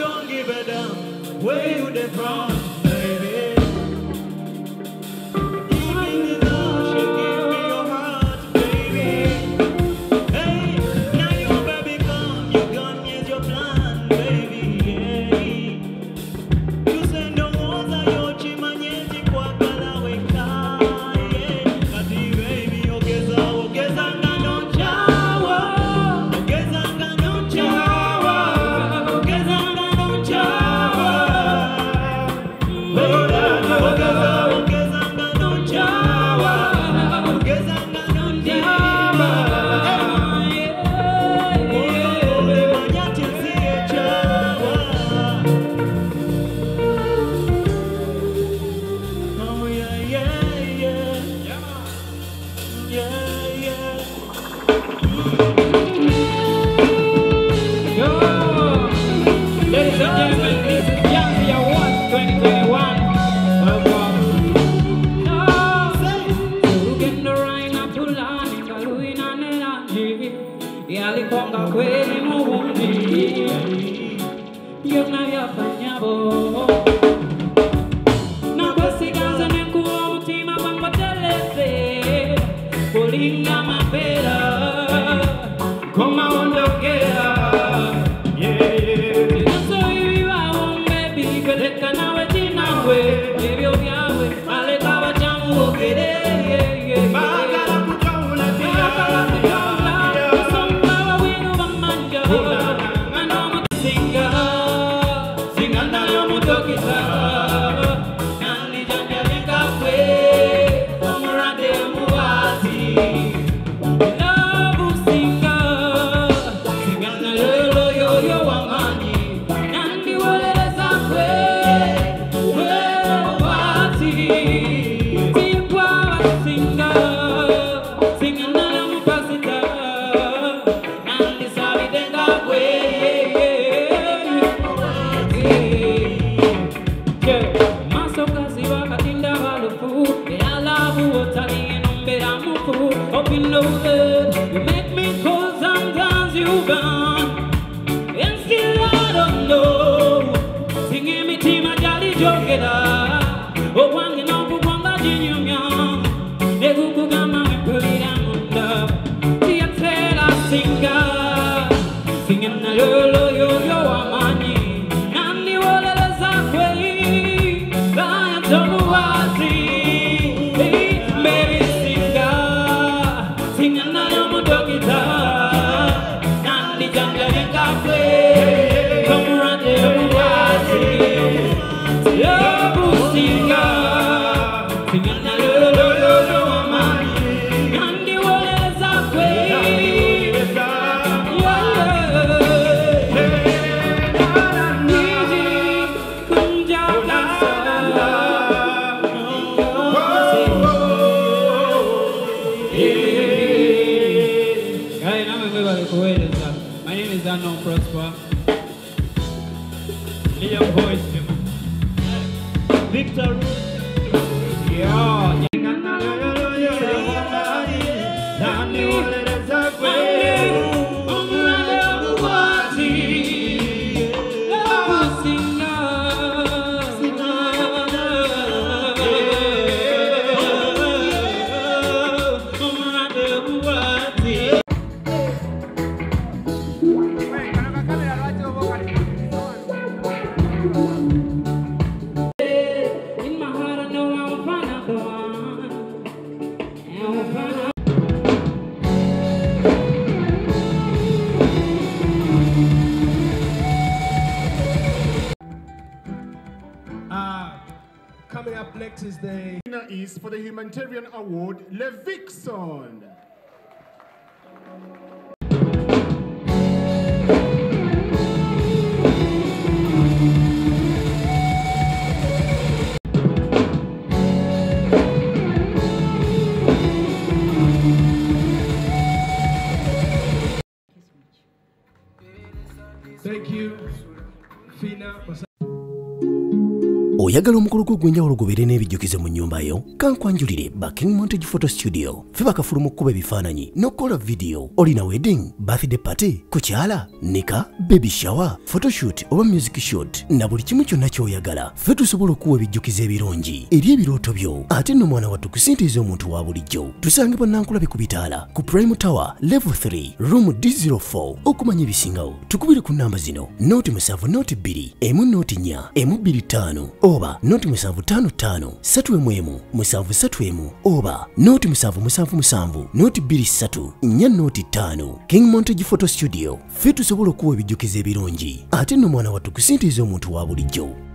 don't give a damn where you dey from, baby. Give me the love, she give me your heart, baby. Hey, now your baby come, you gone, yes, your plan, baby. Yeah. You send the ones that you're chimanyeti kwa kala weka. Yeah. Kati baby, ogeza, ogeza ngano chawa. Ogeza ngano chawa. Ogeza ngano chawa. Ogeza ngano chawa. Ogeza ngano chawa. Ole manyati siye chawa. Oh yeah, yeah, yeah. Yeah, yeah. Yo, ladies and gentlemen, this is Yambi Awards 2021. Welcome. Ugendo raina pulani kaluina nelanji yalikonga kweli mubundi yona yafanyabo nakwesiganza nekuwa mutima bangwatelese kulinga mapera koma ondokera Hope you know that you make me cold, sometimes you burn. And still I don't know. Singing me team a jolly jokera. Oh, one you know, one that you young. They go gama me put it on. See I said I singer. Singing a yo yo amani. Nandi wala la zakwe. I am so wasi. Baby singer. Singing a yo mudokita. Nandi janga yenga kwe. Come around there wasi. Yo singer. Singing a yo amani. Nandi wala la zakwe. My name is Unknown Prosper. Liam Voice. Victor. Yeah. In my heart, I know I will find out the one. And I will find out. Coming up next is the winner is for the Humanitarian Award, Levixon. Thank you, Fina. oyagala omukolo gw'ogwenjawulo gubeere n'ebijjukizo mu nnyumba yo kankwanjulire ba King Montage Photo Studio ffe bakafulu mu kkuba ebifaananyi n'okukola vidiyo. Olina wedding, birthday party, kukyala, nika, baby shower, photoshoot oba music shoot na buli kimu kyonna ky'oyagala ffe tusobola okuwa ebijjukizo ebirungi eri ebirooto byo ate nno mwana wattu kusintiiza omuntu wa bulijjo. Tusange Bannankulabi ku Bitaala ku Prime Tower Level 3 Room D04. Okumanya ebisingawo tukubire ku nnamba zino 0702 104 125 oba 0755 311 731 oba 0777 23 405. King Montage Photo Studio ffe tusobola okuwa ebijjukizo ebirungi ate nno mwana wattu kusintiiza omuntu wa bulijjo.